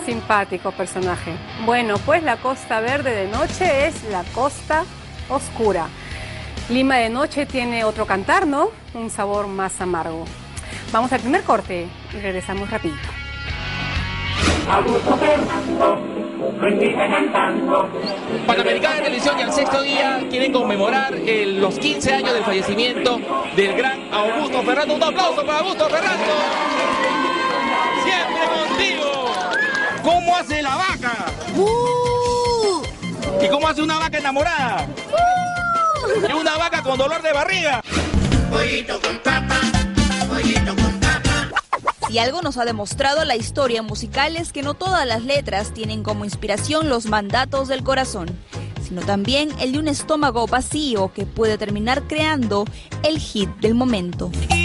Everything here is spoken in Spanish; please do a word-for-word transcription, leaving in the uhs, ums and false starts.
simpático personaje. Bueno, pues la Costa Verde de noche es la Costa Oscura. Lima de noche tiene otro cantar, ¿no? Un sabor más amargo. Vamos al primer corte y regresamos rapidito. Panamericana de Televisión y al sexto día quieren conmemorar el, los quince años del fallecimiento del gran Augusto Ferrando. Un aplauso para Augusto Ferrando. Siempre contigo. ¿Cómo hace la vaca? Uh. ¿Y cómo hace una vaca enamorada? Uh. Y una vaca con dolor de barriga. Pollito con papa, pollito con papa. Si algo nos ha demostrado la historia musical es que no todas las letras tienen como inspiración los mandatos del corazón, sino también el de un estómago vacío que puede terminar creando el hit del momento.